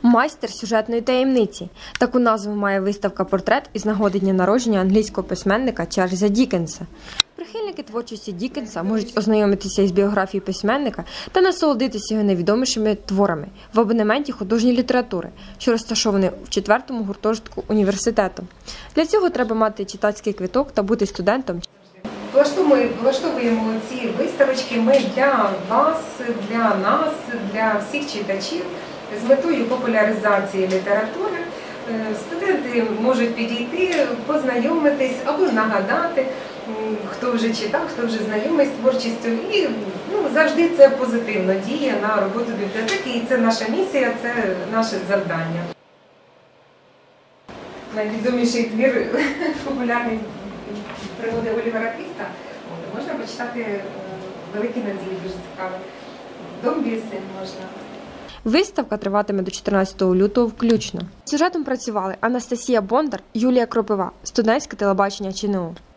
Майстер сюжетної таємниці. Таку назву має виставка-портрет із нагоди дня народження англійського письменника Чарльза Діккенса. Прихильники творчості Діккенса можуть ознайомитися із біографією письменника та насолодитися його найвідомішими творами в абонементі художньої літератури, що розташований в 4-му гуртожитку університету. Для цього треба мати читацький квиток та бути студентом. Влаштовуємо ці виставочки ми для вас, для нас, для всіх читачів з метою популяризації літератури. Студенти можуть підійти, познайомитись або нагадати, хто вже читав, хто вже знайомий з творчістю. І завжди це позитивно діє на роботу бібліотеки, і це наша місія, це наше завдання. Найвідоміший твір популярний пригоди Олівера Твіста можна почитати «Великі надії», дуже цікаво. «Дом бісень» можна. Виставка триватиме до 14 лютого включно. З сюжетом працювали Анастасія Бондар, Юлія Кропива, студентське телебачення ЧНУ.